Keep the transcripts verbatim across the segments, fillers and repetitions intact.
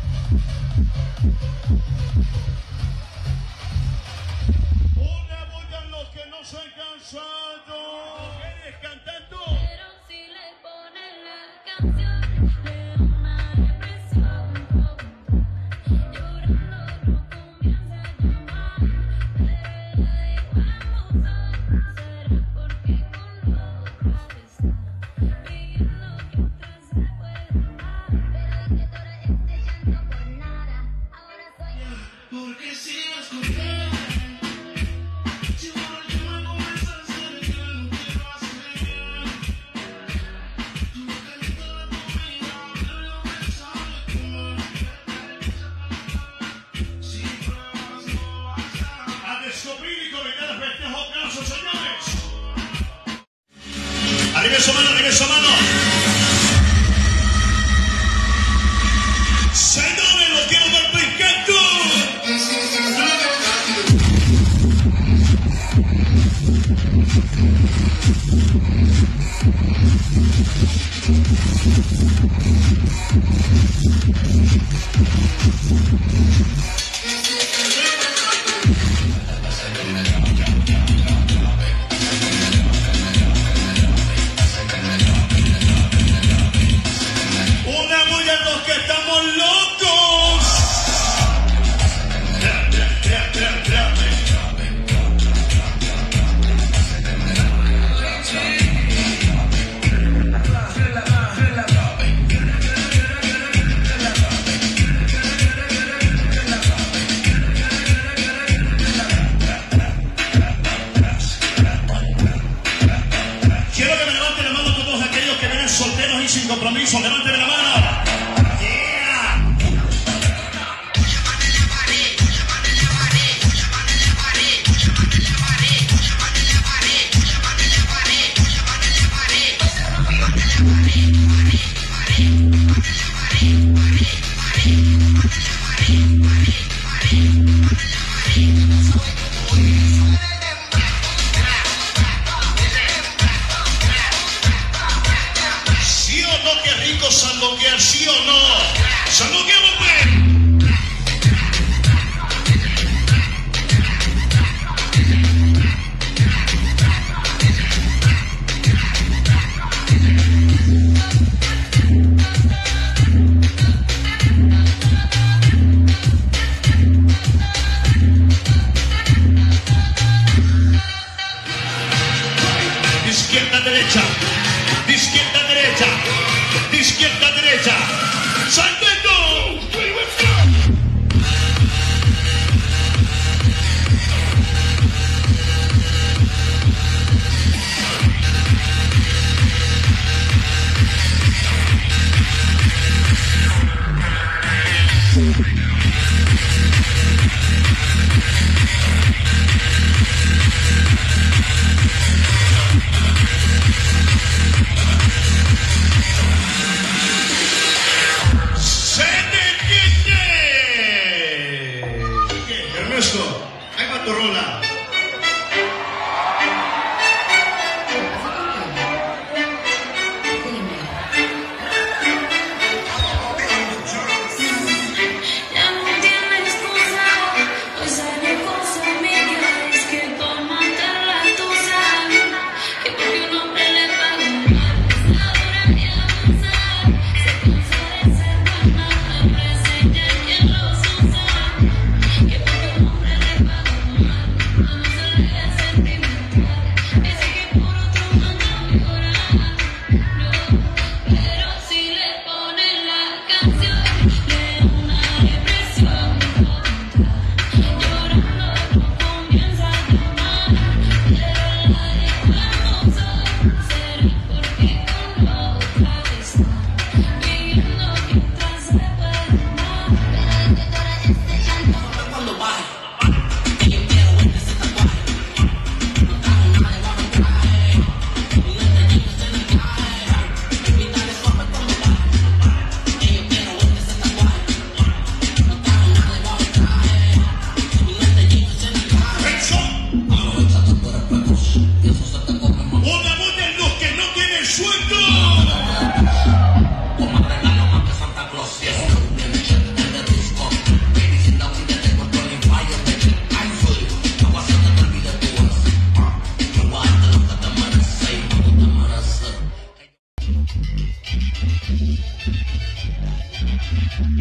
Una bulla en los que no se han cansado. Mujeres cantando. Pero si le ponen la canción, le da una depresión. Llorando no comienza a llamar. Pero le vamos a será porque con otros está pidiendo que otras se puedan amar. Pero que todo este llanto por nada. Ahora soy Porque sigas con ella. Si por último comienza a hacer que no quiero hacer bien. Tu bocadito de comida, pero lo que sabe comer. Si pruebas no vas a A descubrir y comentar el festejo caso, señores. Arriba esa mano, arriba esa mano. Señores, los quiero ver picando. Una bulla en los que estamos locos. Tra, tra, tra, tra, tra. Quiero que me levanten la mano todos aquellos que vienen solteros y sin compromiso. Levánteme la mano. Yeah. ¿Sí o no? Qué rico sandunguear, ¿sí o no? ¡Sandungueamos, pues! De izquierda a derecha, de izquierda a derecha, de izquierda a derecha. ¡Saltando! ¡Se detiene! ¿Qué, Ernesto? Ahí va tu rola. Ya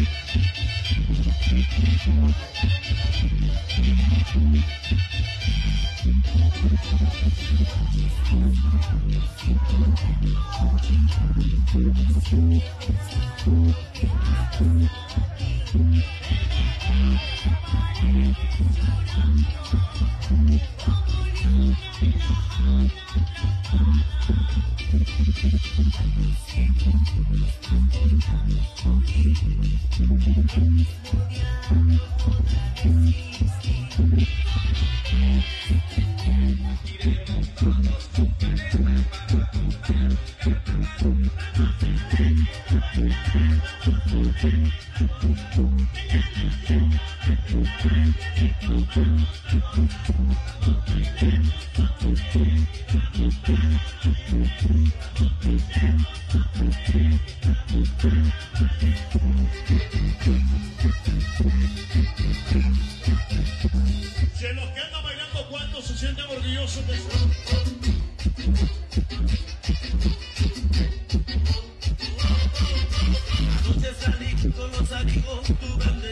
Si los que andan bailando, ¿cuántos se sienten orgullosos de eso? Anoche salí con los amigos, tu grande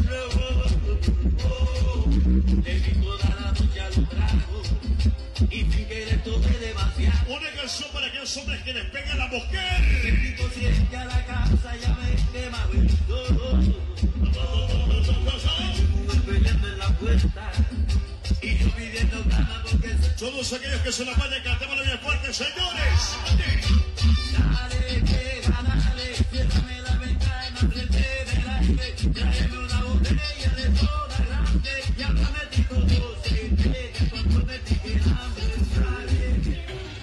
le di toda la noche a los tragos y sin querer tomé demasiado. Una canción para aquellos hombres que les pegan la mujer. El tipo siente a la casa, ya me quema el todo. Estuve peleando en la puerta y yo pidiendo cama porque se... Todos aquellos que se la vayan, cantémoslo bien fuerte, señores. Dale, pega, dale, ciérrame la ventana, prende el aire, tráeme una botella de soda grande, ya me metí con dos, se entrega, cuando me pique el hambre, sale.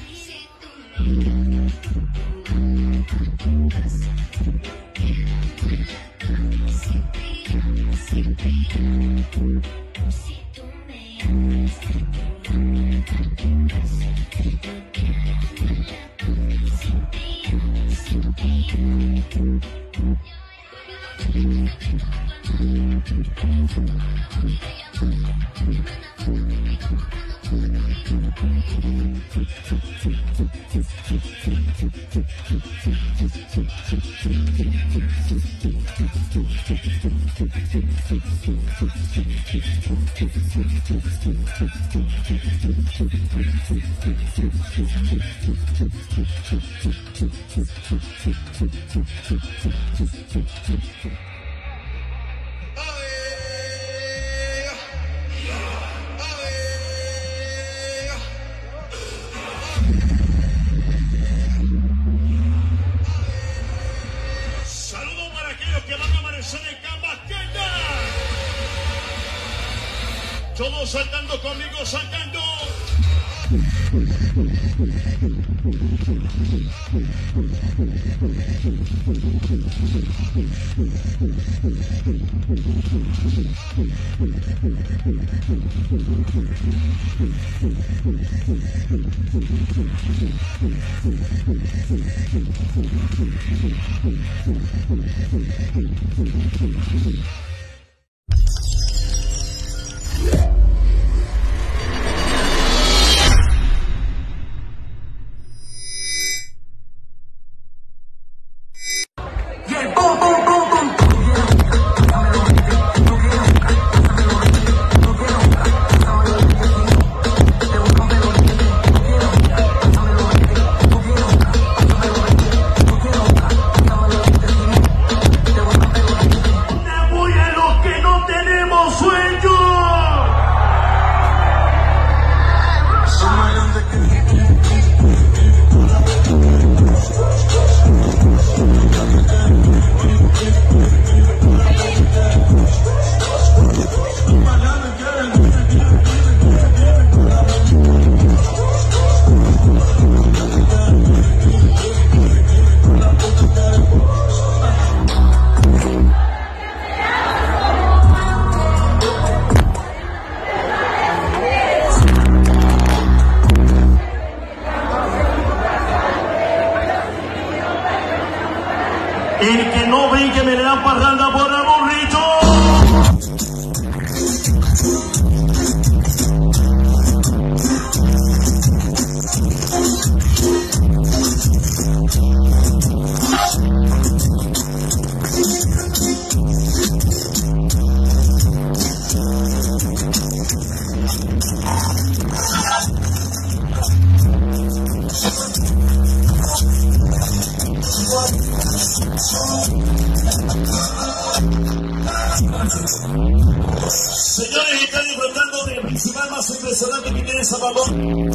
Saludos para aquellos que van a amanecer en Cambaqueta. Todos saltando conmigo, saltando. Voy a Señores, están disfrutando del festival más impresionante que tiene Salvador.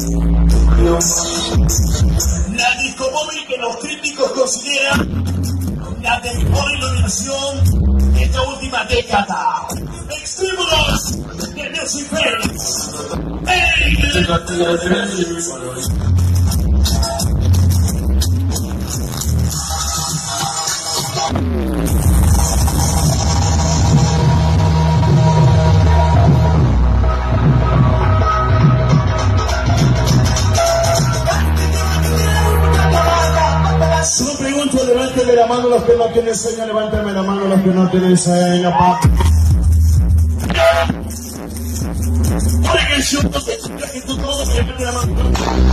La disco móvil que los críticos consideran la mejor iluminación de esta última década. Extrímulos de Music Friends. Solo pregunto, levánteme la mano los que no tienen sueño, levánteme la mano los que no tienen sueño, pa. Oigan, yo que tú todo, levante la mano.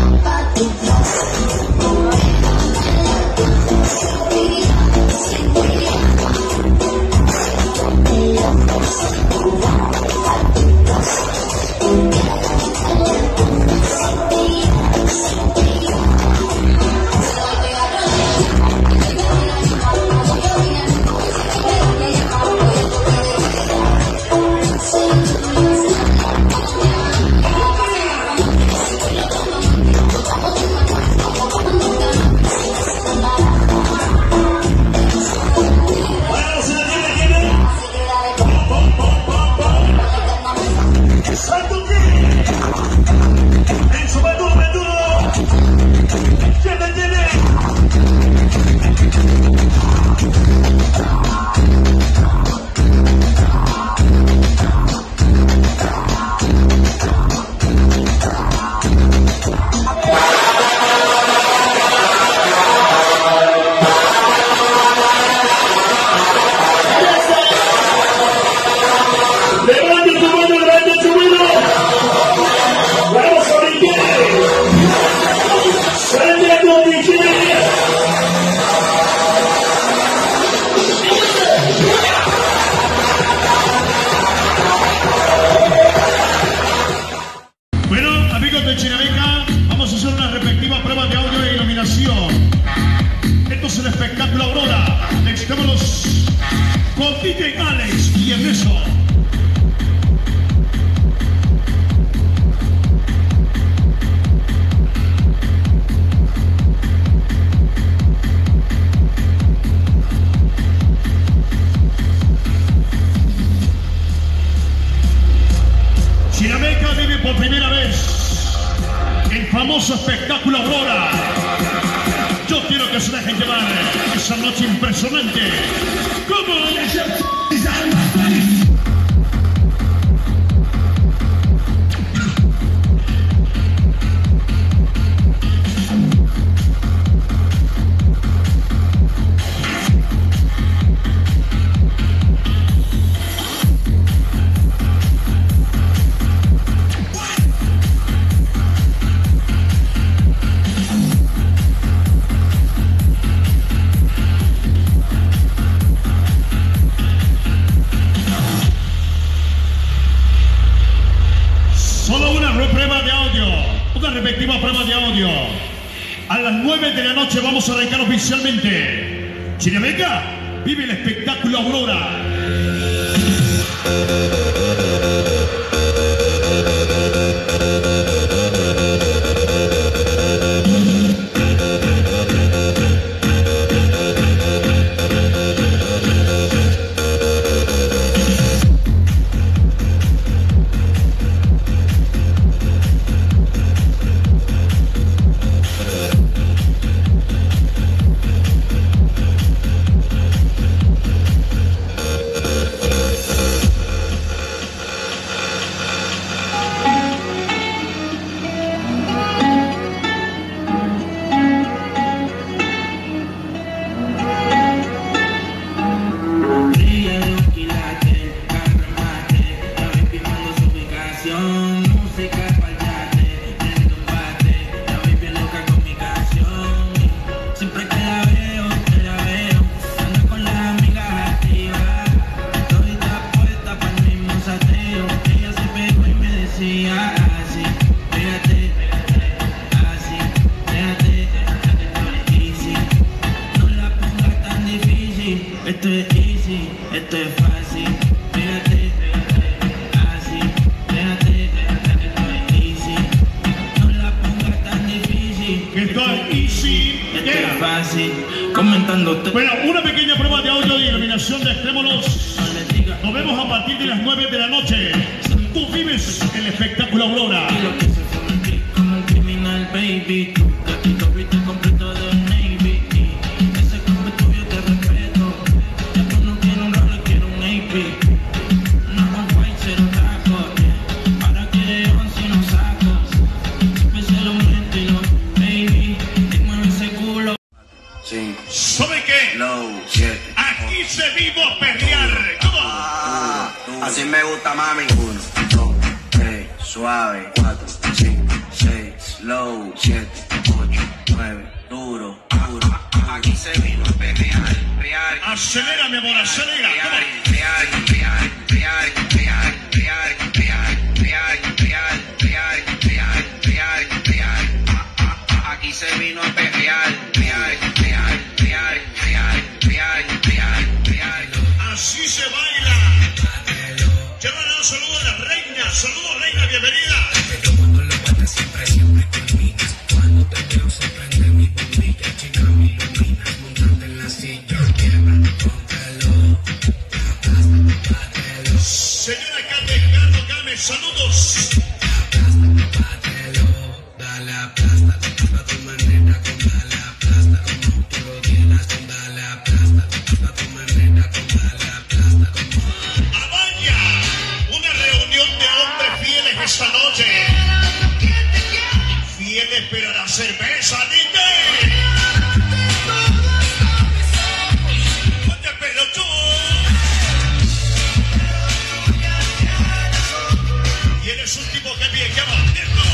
Famoso espectáculo Aurora. Yo quiero que se dejen llevar esa noche impresionante. ¿Cómo? Respectiva prueba de audio. A las nueve de la noche vamos a arrancar oficialmente. Chinameca vive el espectáculo Aurora. Esto es easy, esto es fácil. Pégate, así, pégate, easy. No la pongas tan difícil. Que esto es easy. Esto es fácil. Comentándote. Bueno, una pequeña prueba de audio de iluminación de Extrémolos. Nos vemos a partir de las nueve de la noche. Tú vives el espectáculo Aurora. Y lo que se fue un kick como un criminal, baby. Gatito viste completo de Navy. Ese combo tuyo te respeto. Ya tú no quieres un Rolex, quieres un A P. No con white, cero taco. Ahora quieres once y no sacos. Siempre se lo meto y lo, baby. Y mueve ese culo. cinco, ¿Sabe qué? low, siete. Aquí se vivo a perrear. ¿Cómo? Ah, así me gusta, mami. uno, dos, tres, suave. cuatro, cinco, seis, low, siete, ocho, nueve, duro, duro. Aquí se vino a perrear, perrear. Acelera, mi amor, acelera. ¿Cómo? Real, real, real, real, real, real, real, real, real, real, real, real. Aquí se vino a perrear, real, real, real, real, real, real, real. Así se baila. Quiero dar un saludo a la reina. Saludos, reina, bienvenida. Cuando lo bates siempre, siempre culminas. Cuando te veo se prende mi bombilla. Chica, me iluminas. Montarte en la silla. Quiebra, rómpelo. Aplasta, bátelo. Señora Carmen, Carlos Carmen, saludos. Aplasta, bátelo. Dale aplasta. A tu manera, con dale aplasta. Como tú lo quieras, con dale aplasta. A tu manera, con dale aplasta. Como Amaña, una reunión de hombres fieles esta noche. Fieles pero a la cerveza, dite. Ponte el pelo tú. Y eres un tipo que bien, que va.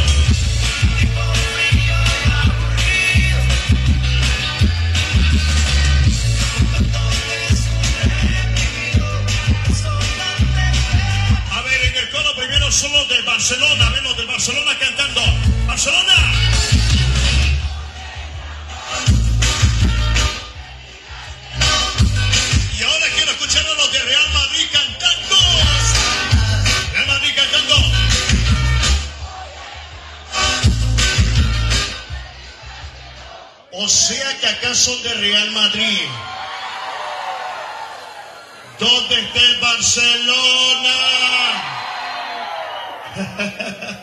A ver, en el coro primero solo del Barcelona, vemos del Barcelona cantando. ¡Barcelona! Y ahora quiero escuchar a los de Real Madrid cantando. Real Madrid cantando. O sea que acá son de Real Madrid. ¿Dónde está el Barcelona?